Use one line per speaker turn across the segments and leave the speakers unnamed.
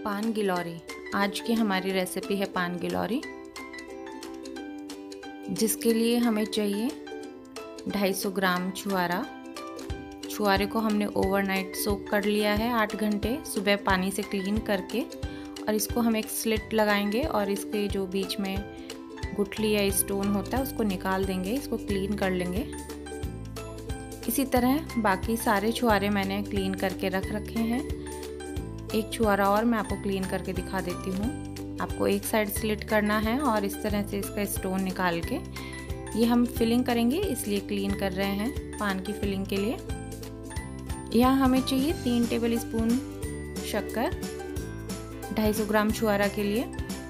पान गिलौरी। आज की हमारी रेसिपी है पान गिलौरी, जिसके लिए हमें चाहिए 250 ग्राम छुआरा। छुआरे को हमने ओवरनाइट सोक कर लिया है 8 घंटे, सुबह पानी से क्लीन करके। और इसको हम एक स्लिट लगाएंगे और इसके जो बीच में गुठली या स्टोन होता है उसको निकाल देंगे, इसको क्लीन कर लेंगे। इसी तरह बाकी सारे छुआरे मैंने क्लीन करके रख रखे हैं। एक छुआरा और मैं आपको क्लीन करके दिखा देती हूँ। आपको एक साइड स्लिट करना है और इस तरह से इसका स्टोन निकाल के ये हम फिलिंग करेंगे, इसलिए क्लीन कर रहे हैं पान की फिलिंग के लिए। यहाँ हमें चाहिए 3 टेबल स्पून शक्कर 250 ग्राम छुआरा के लिए।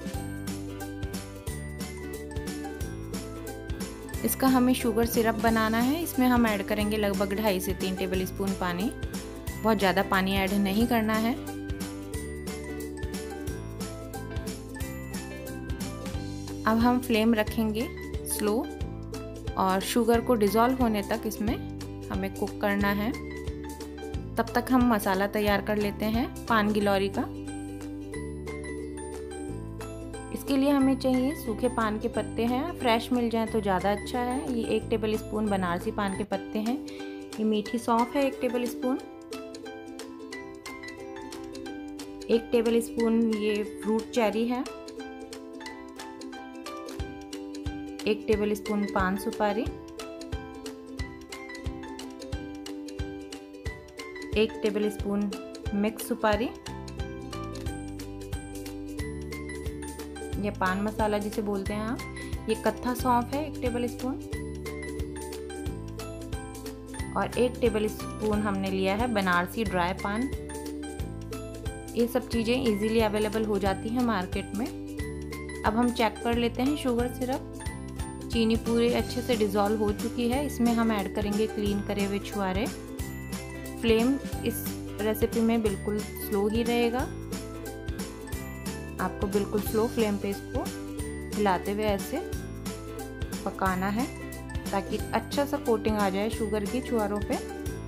इसका हमें शुगर सिरप बनाना है। इसमें हम ऐड करेंगे लगभग 2.5 से 3 टेबल स्पून पानी। बहुत ज़्यादा पानी ऐड नहीं करना है। अब हम फ्लेम रखेंगे स्लो और शुगर को डिज़ोल्व होने तक इसमें हमें कुक करना है। तब तक हम मसाला तैयार कर लेते हैं पान गिलौरी का। इसके लिए हमें चाहिए सूखे पान के पत्ते हैं, फ्रेश मिल जाए तो ज़्यादा अच्छा है। ये 1 टेबल स्पून बनारसी पान के पत्ते हैं। ये मीठी सौंफ है 1 टेबल स्पून। 1 टेबल स्पून ये फ्रूट चेरी है। 1 टेबल स्पून पान सुपारी, 1 टेबल स्पून मिक्स सुपारी, ये पान मसाला जिसे बोलते हैं आप। ये कत्था सौंफ है 1 टेबल स्पून और 1 टेबल स्पून हमने लिया है बनारसी ड्राई पान। ये सब चीज़ें इजीली अवेलेबल हो जाती हैं मार्केट में। अब हम चेक कर लेते हैं शुगर सिरप। चीनी पूरी अच्छे से डिज़ोल्व हो चुकी है। इसमें हम ऐड करेंगे क्लीन करे हुए छुआरे। फ्लेम इस रेसिपी में बिल्कुल स्लो ही रहेगा। आपको बिल्कुल स्लो फ्लेम पे इसको हिलाते हुए ऐसे पकाना है ताकि अच्छा सा कोटिंग आ जाए शुगर की छुआरों पे।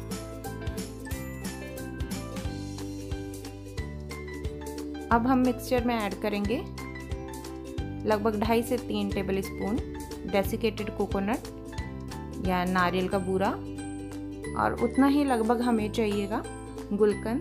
अब हम मिक्सचर में ऐड करेंगे लगभग 2.5 से 3 टेबल स्पून डेसिकेटेड कोकोनट या नारियल का बूरा, और उतना ही लगभग हमें चाहिएगा गुलकंद।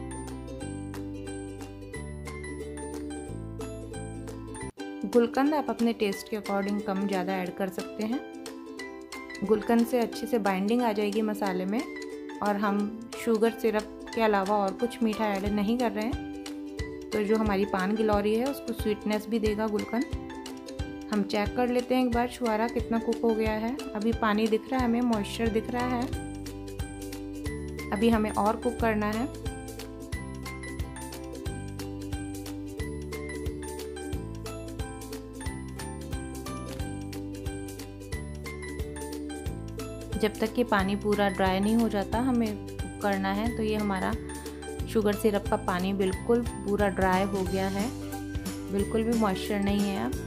गुलकंद आप अपने टेस्ट के अकॉर्डिंग कम ज़्यादा ऐड कर सकते हैं। गुलकंद से अच्छे से बाइंडिंग आ जाएगी मसाले में, और हम शुगर सिरप के अलावा और कुछ मीठा ऐड नहीं कर रहे हैं। तो जो हमारी पान गिलौरी है उसको स्वीटनेस भी देगा गुलकंद। हम चेक कर लेते हैं एक बार छुआरा कितना कुक हो गया है। अभी पानी दिख रहा है, हमें मॉइस्चर दिख रहा है। अभी हमें और कुक करना है। जब तक कि पानी पूरा ड्राई नहीं हो जाता हमें कुक करना है। तो ये हमारा शुगर सिरप का पानी बिल्कुल पूरा ड्राई हो गया है, बिल्कुल भी मॉइस्चर नहीं है। अब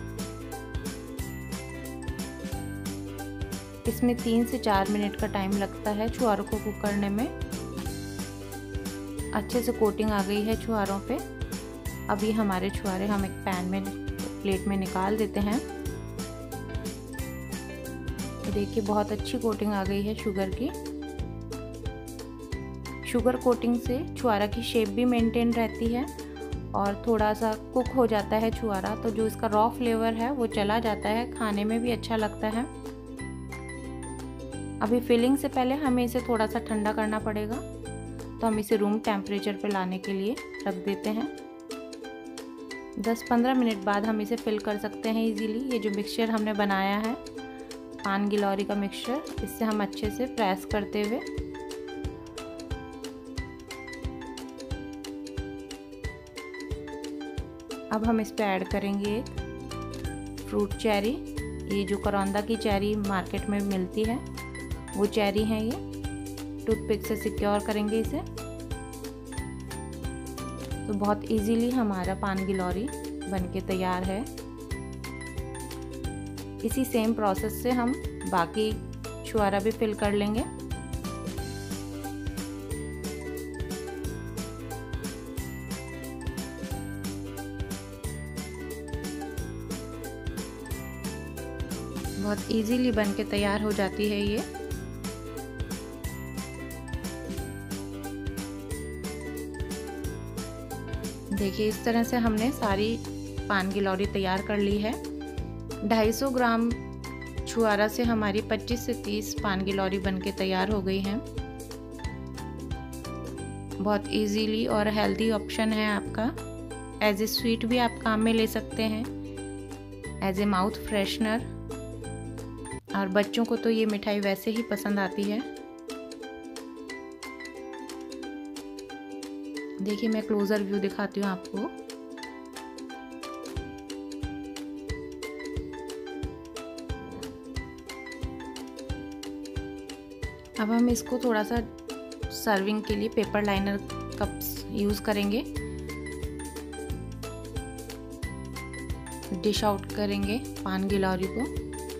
इसमें 3 से 4 मिनट का टाइम लगता है छुआरों को कुक करने में। अच्छे से कोटिंग आ गई है छुआरों पे। अभी हमारे छुआरे हम एक पैन में प्लेट में निकाल देते हैं। देखिए बहुत अच्छी कोटिंग आ गई है शुगर की। शुगर कोटिंग से छुआरा की शेप भी मेंटेन रहती है और थोड़ा सा कुक हो जाता है छुआरा, तो जो इसका रॉ फ्लेवर है वो चला जाता है, खाने में भी अच्छा लगता है। अभी फिलिंग से पहले हमें इसे थोड़ा सा ठंडा करना पड़ेगा, तो हम इसे रूम टेम्परेचर पे लाने के लिए रख देते हैं। 10-15 मिनट बाद हम इसे फिल कर सकते हैं इजीली। ये जो मिक्सचर हमने बनाया है पान गिलौरी का मिक्सचर, इससे हम अच्छे से प्रेस करते हुए अब हम इस पे ऐड करेंगे एक फ्रूट चेरी। ये जो करौंदा की चेरी मार्केट में मिलती है वो चेरी है। ये टूथपिक से सिक्योर करेंगे इसे। तो बहुत इजीली हमारा पान गिलौरी बनके तैयार है। इसी सेम प्रोसेस से हम बाकी छुआरा भी फिल कर लेंगे। बहुत इजीली बन के तैयार हो जाती है ये। देखिए इस तरह से हमने सारी पान गिलौरी तैयार कर ली है। 250 ग्राम छुआरा से हमारी 25 से 30 पान गिलौरी बन के तैयार हो गई हैं। बहुत इजीली और हेल्दी ऑप्शन है आपका। एज ए स्वीट भी आप काम में ले सकते हैं, एज ए माउथ फ्रेशनर। और बच्चों को तो ये मिठाई वैसे ही पसंद आती है। देखिए मैं क्लोजर व्यू दिखाती हूँ आपको। अब हम इसको थोड़ा सा सर्विंग के लिए पेपर लाइनर कप्स यूज़ करेंगे। डिश आउट करेंगे पान गिलौरी को।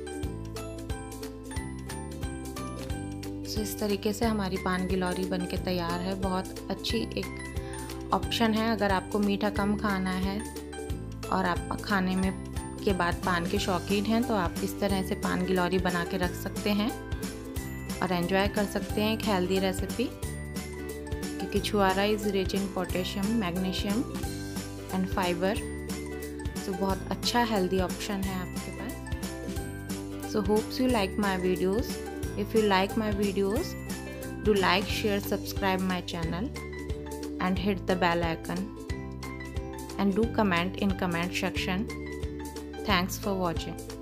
तो इस तरीके से हमारी पान गिलौरी बनके तैयार है। बहुत अच्छी एक ऑप्शन है अगर आपको मीठा कम खाना है और आप खाने में के बाद पान के शौकीन हैं, तो आप इस तरह से पान गिलौरी बना के रख सकते हैं और एंजॉय कर सकते हैं। एक हेल्दी रेसिपी, क्योंकि छुआरा is rich in potassium, magnesium and fibre. तो बहुत अच्छा हेल्दी ऑप्शन है आपके पास। So hopes you like my videos. If you like my videos, do like, share, subscribe my channel and hit the bell icon and do comment in comment section. Thanks for watching.